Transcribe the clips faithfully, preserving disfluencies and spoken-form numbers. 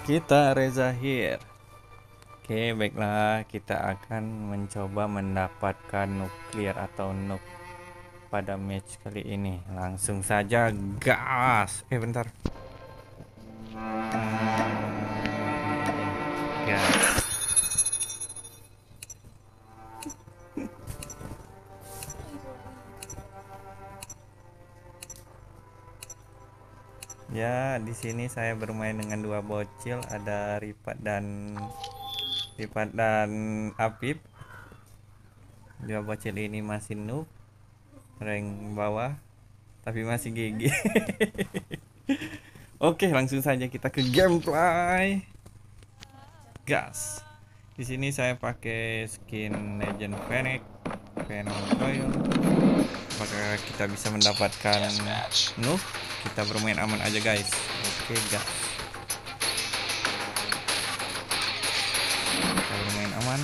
Kita Reza here. Oke, baiklah, kita akan mencoba mendapatkan nuklir atau nuk pada match kali ini. Langsung saja gas. Eh bentar. Gas. Ya, di sini saya bermain dengan dua bocil, ada Ripat dan Ripat dan Apip. Dua bocil ini masih noob, rank bawah, tapi masih gigi. Oke, langsung saja kita ke gameplay. Gas. Di sini saya pakai skin Legend Fennec, Venom Royal. Apakah kita bisa mendapatkan noob? Kita bermain aman aja guys. Oke, gas. Kita bermain aman.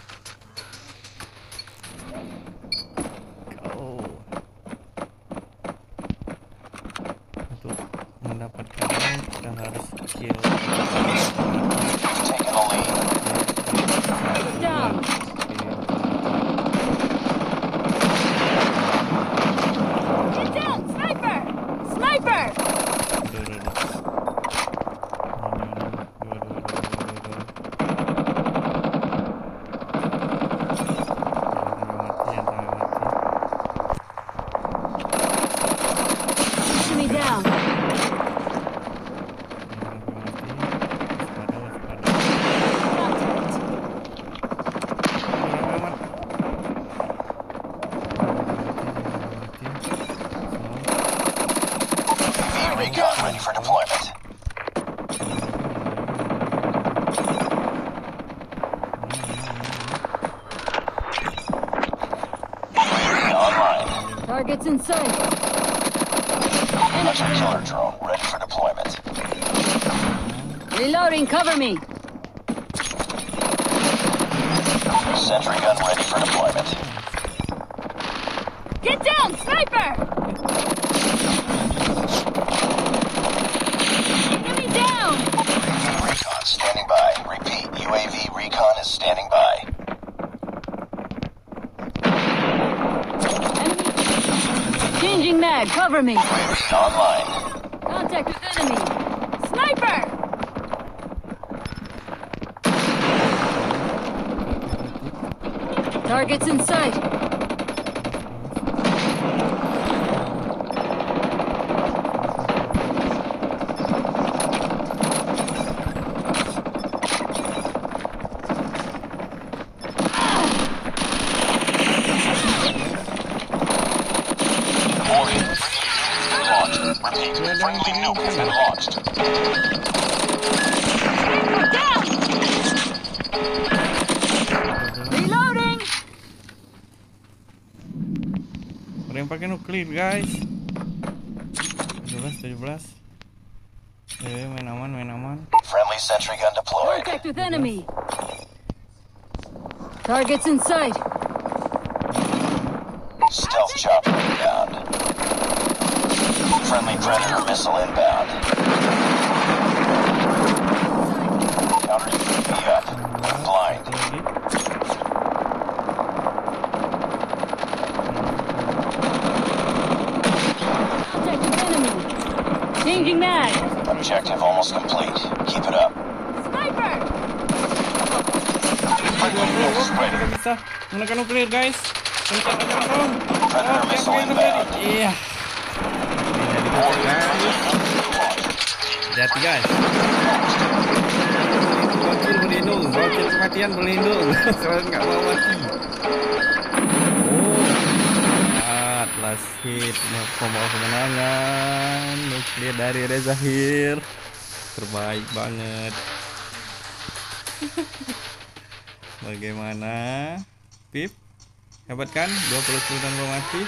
Go. Untuk mendapatkan noob kita harus kill. Ready for deployment. Online. Targets in sight. Hunter killer drone ready for deployment. Reloading, cover me. Sentry gun ready for deployment. Get down, sniper! Enemy down! Recon standing by. Repeat, U A V recon is standing by. Enemy. Changing mag, cover me. U A V online. Contact with enemy. Sniper! Targets in sight. Friendly nuke has been launched. Down! Reloading! Ada yang pakai nuklir guys. tujuh belas tujuh belas. Eh, main aman, main aman. Friendly sentry gun deployed. Contact with enemy. Targets in sight. Stealth chopper inbound. Friendly Predator missile inbound. Counter U A V up. Blind. Contact with enemy. Changing mag. Objective almost complete. Keep it up. Sniper! Friendly nukes Kita ready. bisa menggunakan nuklir guys. Bentar aja dong. Predator missile inbound. Iya. Hati guys. Bocil berlindung, bocil kematian berlindung. Kalian nggak mau mati. Oh, at last hit, membawa kemenangan. Nuklir dari Reza here. Terbaik banget. Bagaimana, Pip? Hebat kan? dua puluh sembilan belum mati.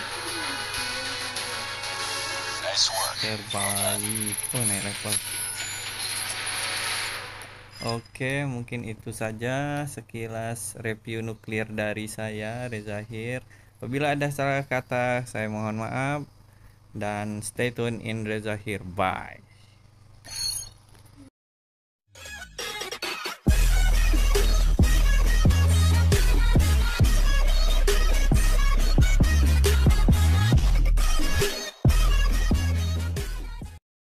Nice work. Terbaik. Oh, naik level. Oke, mungkin itu saja sekilas review nuklir dari saya, Reza here. Apabila ada salah kata, saya mohon maaf. Dan stay tune in Reza here. Bye.